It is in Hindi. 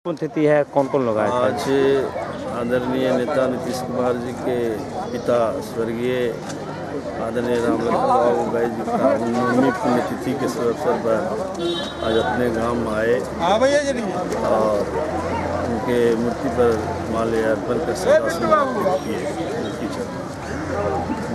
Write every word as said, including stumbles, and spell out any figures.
पुण्यतिथि है, कौन कौन लोग आए थे? आज आदरणीय नेता नीतीश कुमार जी के पिता स्वर्गीय आदरणीय रामलखन बाबू भाई जी का उन्नीसवीं पुण्यतिथि के अवसर पर आज अपने गांव में आए और उनके मूर्ति पर माल्यार्पण कर श्रद्धा सुमन अर्पित किए।